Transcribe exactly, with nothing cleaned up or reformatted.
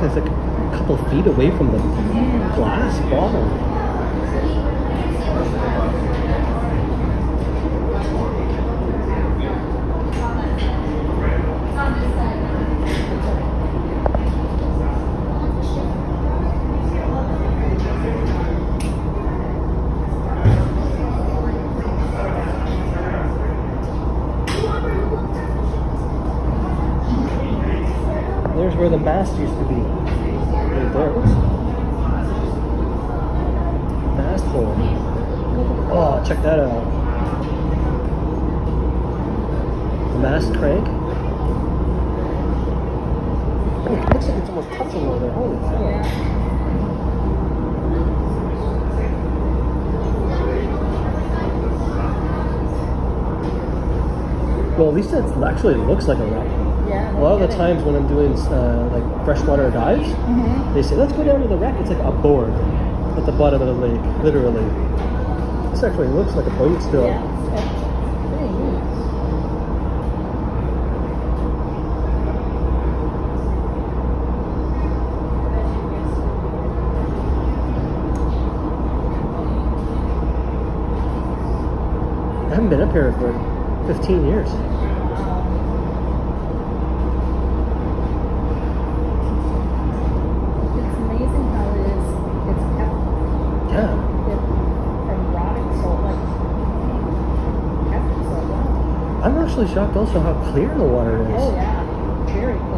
it's like a couple feet away from the glass bottom. There's where the mast used to be. Right there. Mast hole. Oh, check that out. The mast crank. Oh, it looks like it's almost touching over there. Holy cow. Well, at least it actually looks like a wreck. Yeah, a lot of the times when I'm doing uh, like freshwater dives, mm-hmm. they say, let's go down to the wreck. It's like a board at the bottom of the lake, literally. This actually looks like a boat still. Yeah, it's pretty neat. I haven't been up here for fifteen years. I'm actually shocked also how clear the water is. Oh yeah, very clear.